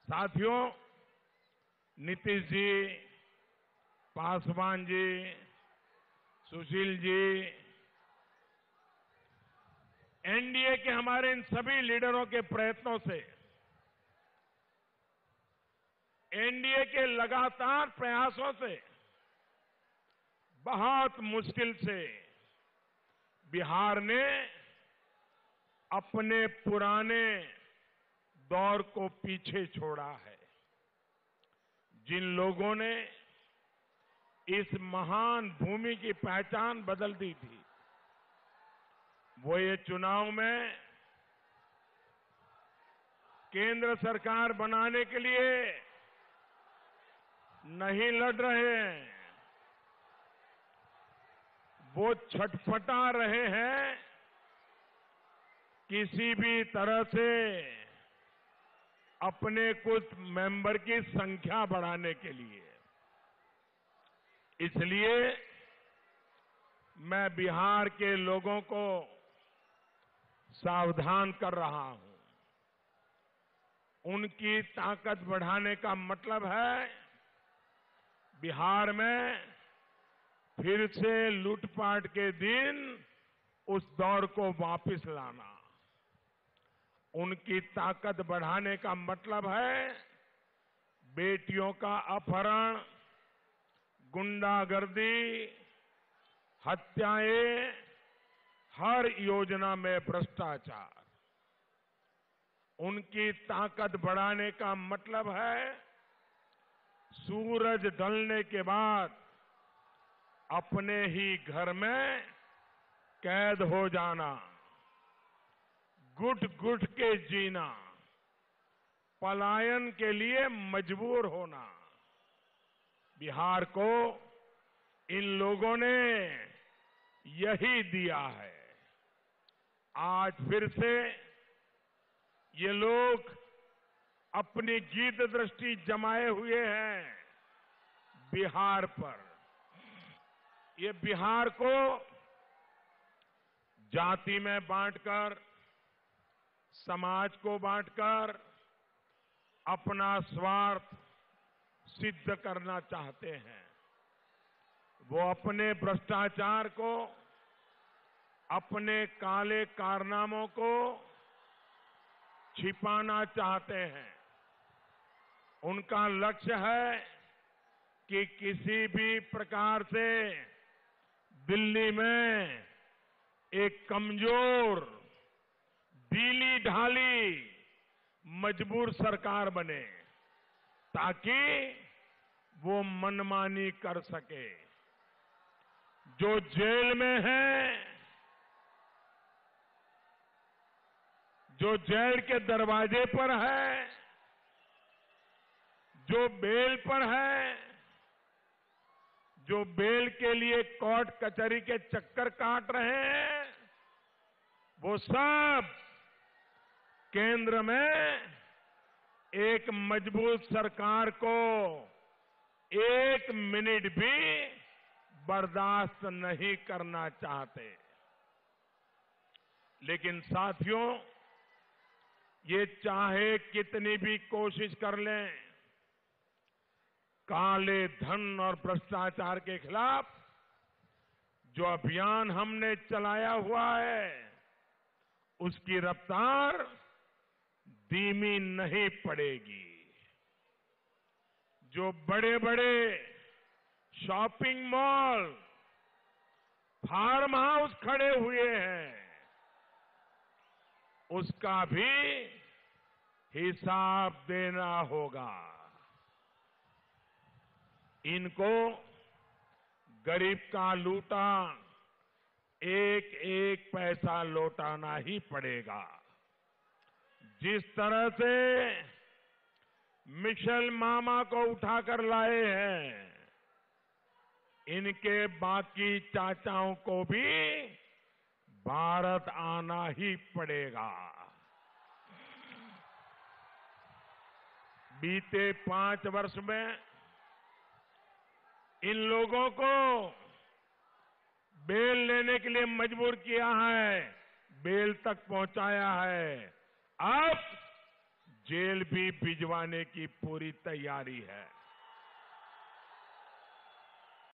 साथियों, नीतीश जी, पासवान जी, सुशील जी, एनडीए के हमारे इन सभी लीडरों के प्रयत्नों से, एनडीए के लगातार प्रयासों से बहुत मुश्किल से बिहार ने अपने पुराने दौर को पीछे छोड़ा है। जिन लोगों ने इस महान भूमि की पहचान बदल दी थी, वो ये चुनाव में केंद्र सरकार बनाने के लिए नहीं लड़ रहे हैं, वो छटपटा रहे हैं किसी भी तरह से अपने कुछ मेंबर की संख्या बढ़ाने के लिए। इसलिए मैं बिहार के लोगों को सावधान कर रहा हूं। उनकी ताकत बढ़ाने का मतलब है बिहार में फिर से लूटपाट के दिन उस दौर को वापस लाना। उनकी ताकत बढ़ाने का मतलब है बेटियों का अपहरण, गुंडागर्दी, हत्याएं, हर योजना में भ्रष्टाचार। उनकी ताकत बढ़ाने का मतलब है सूरज ढलने के बाद अपने ही घर में कैद हो जाना, घुट घुट के जीना, पलायन के लिए मजबूर होना। बिहार को इन लोगों ने यही दिया है। आज फिर से ये लोग अपनी गीत दृष्टि जमाए हुए हैं बिहार पर। ये बिहार को जाति में बांटकर, समाज को बांटकर अपना स्वार्थ सिद्ध करना चाहते हैं। वो अपने भ्रष्टाचार को, अपने काले कारनामों को छिपाना चाहते हैं। उनका लक्ष्य है कि किसी भी प्रकार से दिल्ली में एक कमजोर, ढीली ढाली, मजबूर सरकार बने ताकि वो मनमानी कर सके। जो जेल में है, जो जेल के दरवाजे पर है, जो बेल पर है, जो बेल के लिए कोर्ट कचहरी के चक्कर काट रहे हैं, वो सब केंद्र में एक मजबूत सरकार को एक मिनट भी बर्दाश्त नहीं करना चाहते। लेकिन साथियों, ये चाहे कितनी भी कोशिश कर लें, काले धन और भ्रष्टाचार के खिलाफ जो अभियान हमने चलाया हुआ है, उसकी रफ्तार धीमी नहीं पड़ेगी। जो बड़े बड़े शॉपिंग मॉल, फार्म हाउस खड़े हुए हैं, उसका भी हिसाब देना होगा। इनको गरीब का लूटा एक एक पैसा लौटाना ही पड़ेगा। जिस तरह से मिशेल मामा को उठाकर लाए हैं, इनके बाकी चाचाओं को भी भारत आना ही पड़ेगा। बीते 5 वर्ष में इन लोगों को बेल लेने के लिए मजबूर किया है, बेल तक पहुंचाया है। अब जेल भी भिजवाने की पूरी तैयारी है।